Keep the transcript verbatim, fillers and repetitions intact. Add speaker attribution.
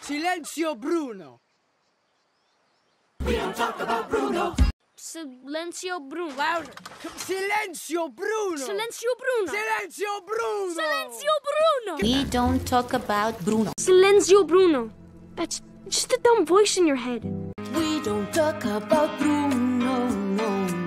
Speaker 1: Silenzio Bruno.
Speaker 2: We don't talk about Bruno.
Speaker 3: Silenzio Bruno.
Speaker 1: Louder. Silenzio Bruno.
Speaker 3: Silenzio Bruno.
Speaker 1: Silenzio Bruno.
Speaker 3: Silenzio Bruno.
Speaker 4: We don't talk about Bruno.
Speaker 3: Silenzio Bruno. That's just a dumb voice in your head.
Speaker 2: We don't talk about Bruno, no.